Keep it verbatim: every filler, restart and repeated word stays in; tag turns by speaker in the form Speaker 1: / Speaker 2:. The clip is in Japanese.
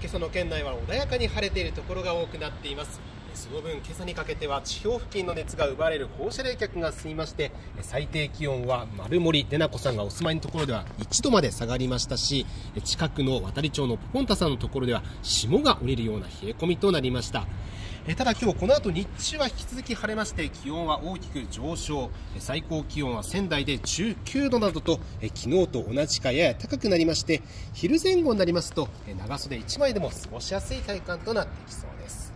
Speaker 1: 今朝の県内は穏やかに晴れているところが多くなっています。その分、今朝にかけては地表付近の熱が奪われる放射冷却が進みまして、最低気温は丸森でなこさんがお住まいのところではいちどまで下がりましたし、近くの渡町のポポンタさんのところでは霜が降りるような冷え込みとなりました。ただ今日この後日中は引き続き晴れまして、気温は大きく上昇、最高気温は仙台でじゅうきゅうどなどと昨日と同じかやや高くなりまして、昼前後になりますと長袖いちまいでも過ごしやすい体感となってきそうです。